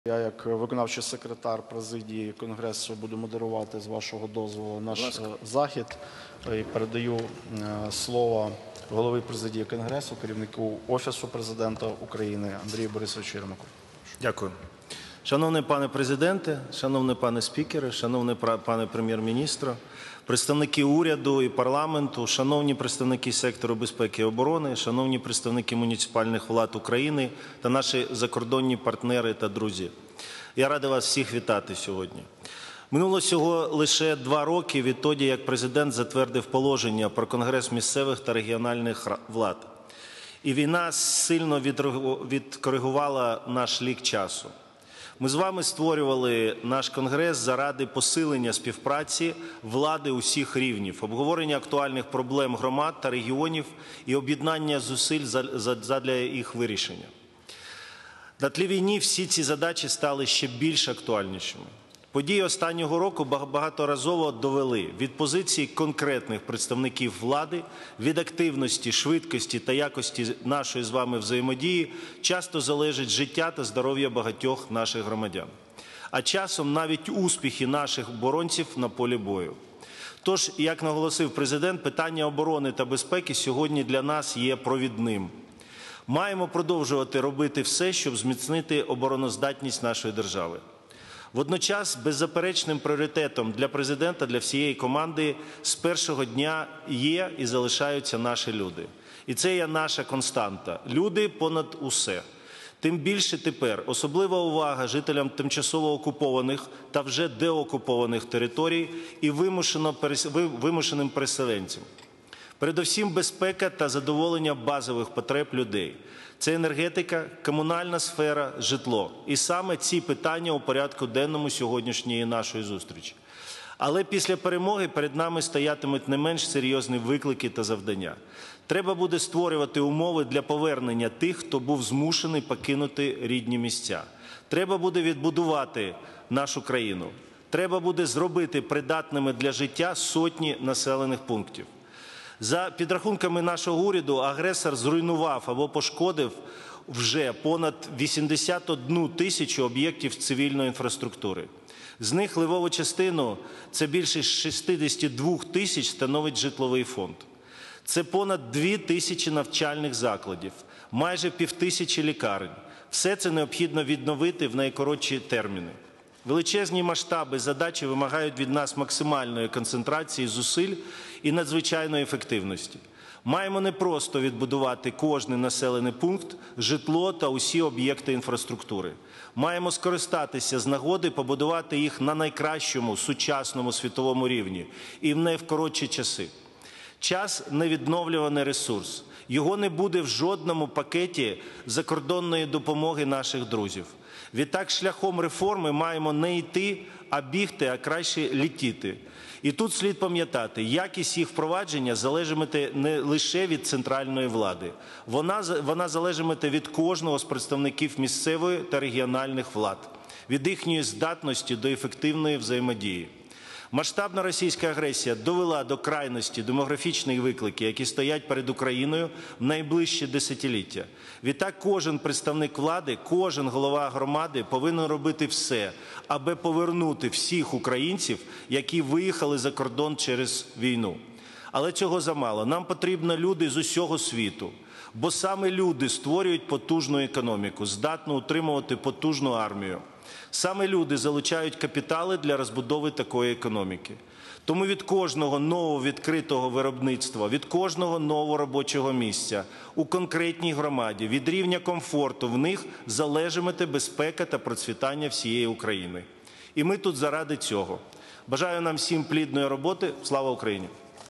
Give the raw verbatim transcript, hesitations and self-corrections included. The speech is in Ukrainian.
Я, як виконавчий секретар президії Конгресу, буду модерувати, з вашого дозволу, наш захід. І передаю слово голові президії Конгресу, керівнику Офісу Президента України Андрію Борисовичу Єрмаку. Дякую. Шановний пане президенте, шановний пане спікере, шановний пане прем'єр-міністре, представники уряду і парламенту, шановні представники сектору безпеки і оборони, шановні представники муніципальних влад України та наші закордонні партнери та друзі. Я радий вас всіх вітати сьогодні. Минуло всього лише два роки відтоді, як президент затвердив положення про Конгрес місцевих та регіональних влад. І війна сильно відкоригувала наш лік часу. Ми з вами створювали наш Конгрес заради посилення співпраці влади усіх рівнів, обговорення актуальних проблем громад та регіонів і об'єднання зусиль задля їх вирішення. На тлі війни всі ці задачі стали ще більш актуальнішими. Події останнього року багаторазово довели: від позиції конкретних представників влади, від активності, швидкості та якості нашої з вами взаємодії часто залежить життя та здоров'я багатьох наших громадян. А часом навіть успіхи наших оборонців на полі бою. Тож, як наголосив президент, питання оборони та безпеки сьогодні для нас є провідним. Маємо продовжувати робити все, щоб зміцнити обороноздатність нашої держави. Водночас, беззаперечним пріоритетом для президента, для всієї команди з першого дня є і залишаються наші люди. І це є наша константа. Люди понад усе. Тим більше тепер особлива увага жителям тимчасово окупованих та вже деокупованих територій і вимушеним переселенцям. Передусім, безпека та задоволення базових потреб людей. Це енергетика, комунальна сфера, житло. І саме ці питання у порядку денному сьогоднішньої нашої зустрічі. Але після перемоги перед нами стоятимуть не менш серйозні виклики та завдання. Треба буде створювати умови для повернення тих, хто був змушений покинути рідні місця. Треба буде відбудувати нашу країну. Треба буде зробити придатними для життя сотні населених пунктів. За підрахунками нашого уряду, агресор зруйнував або пошкодив вже понад вісімдесят одну тисячу об'єктів цивільної інфраструктури. З них левову частину, це більше шістдесят два тисяч, становить житловий фонд. Це понад дві тисячі навчальних закладів, майже півтисячі лікарень. Все це необхідно відновити в найкоротші терміни. Величезні масштаби задачі вимагають від нас максимальної концентрації зусиль і надзвичайної ефективності. Маємо не просто відбудувати кожний населений пункт, житло та усі об'єкти інфраструктури. Маємо скористатися з нагоди побудувати їх на найкращому сучасному світовому рівні і в найкоротші часи. Час – невідновлюваний ресурс. Його не буде в жодному пакеті закордонної допомоги наших друзів. Відтак, шляхом реформи маємо не йти, а бігти, а краще літіти. І тут слід пам'ятати, якість їх впровадження залежатиме не лише від центральної влади. Вона, вона залежатиме від кожного з представників місцевої та регіональних влад, від їхньої здатності до ефективної взаємодії. Масштабна російська агресія довела до крайності демографічні виклики, які стоять перед Україною в найближчі десятиліття. Відтак кожен представник влади, кожен голова громади повинен робити все, аби повернути всіх українців, які виїхали за кордон через війну. Але цього замало. Нам потрібні люди з усього світу. Бо саме люди створюють потужну економіку, здатну утримувати потужну армію. Саме люди залучають капітали для розбудови такої економіки. Тому від кожного нового відкритого виробництва, від кожного нового робочого місця у конкретній громаді, від рівня комфорту в них залежатиме безпека та процвітання всієї України. І ми тут заради цього. Бажаю нам всім плідної роботи. Слава Україні!